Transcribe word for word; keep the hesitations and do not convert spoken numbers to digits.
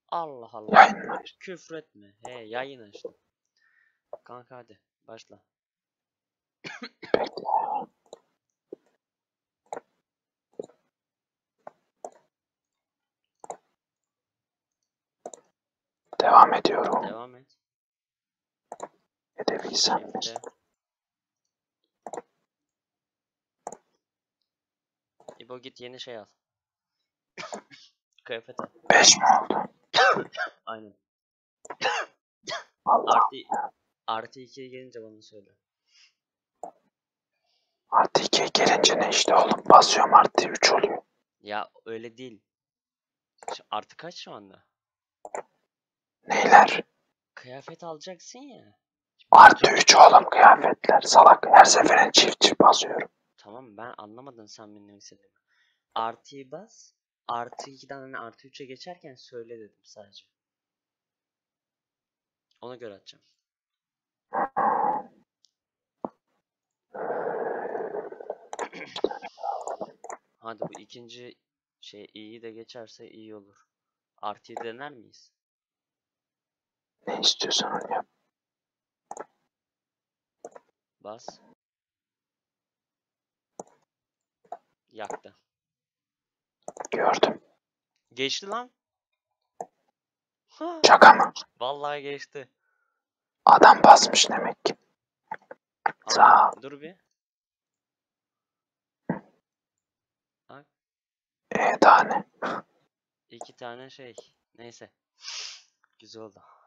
Allah Allah. Yayınla. Küfretme. He yayın açtım. Kanka hadi başla. Bekle. Devam ediyorum. Devam et. Hedefi sen Shift'le. İbo git yeni şey al. Kıyafet al. beş mi oldu? Aynen. Allah. Artı, artı ikiye gelince bana söyle. Artı ikiye gelince ne işte oğlum? Basıyorum artı üç oluyor. Ya öyle değil. Şu- Artı kaç şu anda? Neyler? Kıyafet alacaksın ya. Artı üç oğlum kıyafetler. Salak. Her seferinde çift çift basıyorum. Tamam ben anlamadım sen benim istediğimi. Artıyı bas. Artı ikiden hani artı üçe geçerken söyle dedim sadece. Ona göre atacağım. Hadi bu ikinci şey iyi de geçerse iyi olur. Artıyı dener miyiz? Ne istiyorsan onu yap. Bas. Yaktı. Gördüm. Geçti lan. Ha, Şaka mı? vallahi geçti. Adam basmış demek ki. Sağ ol. Dur bir. Bak. Ee daha ne? İki tane şey. Neyse. Güzel oldu.